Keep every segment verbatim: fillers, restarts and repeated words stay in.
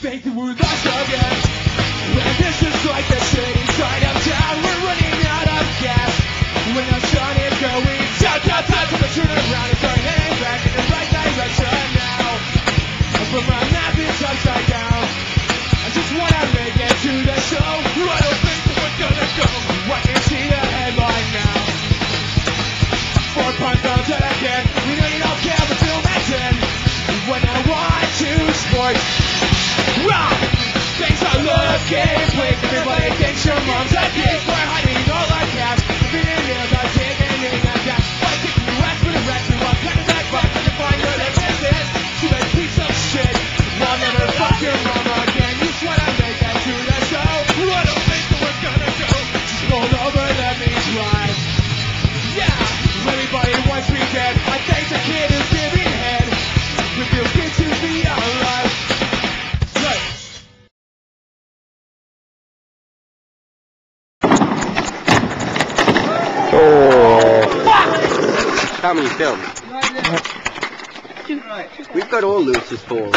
think that we're lost again. And this is like the city side of town. We're running out of gas. When the sun is going down, down, down, so we turn around and start heading back in the right direction now. But my map is upside down. I just wanna make it to the show. I don't think that we're gonna go. I can see the headline now. Four punch down to the kid. We know you don't care, but still mention when I want to sports. Rock! Things are looking bleak. Everybody thinks your mom's a dick. We're hiding all our cash. Being nails are digging in the gas. Why kicking your ass with a rat? You want kind of back, but I can find your existence. You a piece of shit. I'll never fuck your mama again. You just wanna make that to the show. I don't think that we're gonna go. Just roll over, let me drive. Yeah, everybody wants me dead. I think the kid is giving head. It feels good to be alive. Right. Oh. Fuck! How many films? We've got all Lewis's balls.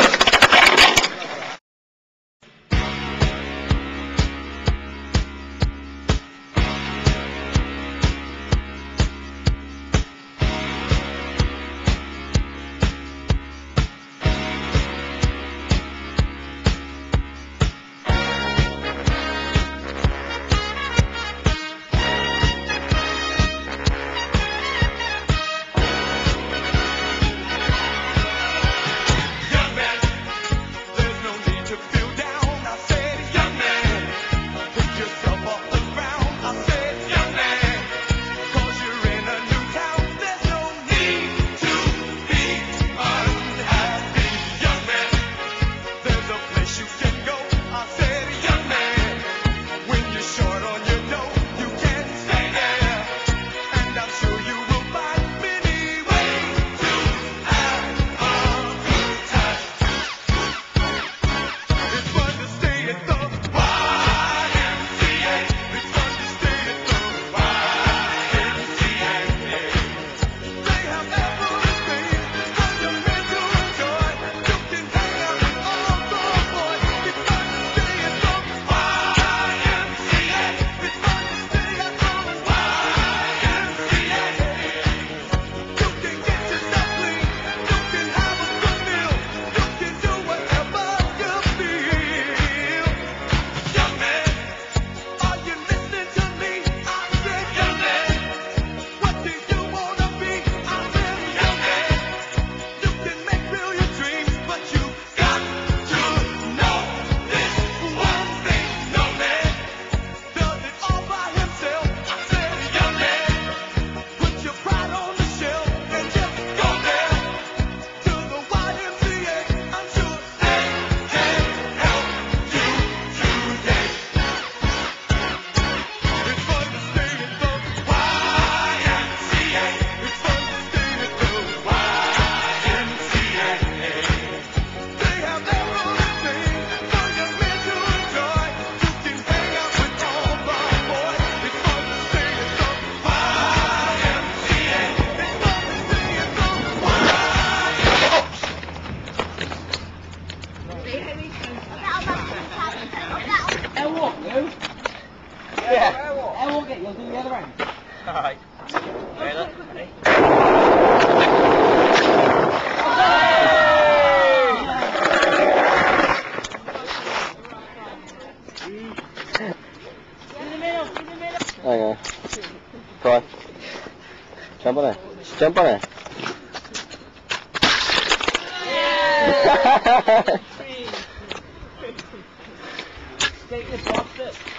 Yeah. I will get you. I'll do the other end. Alright. Ready? Ready? Hang on. Try. Jump on it. Just jump on it. Take this off it.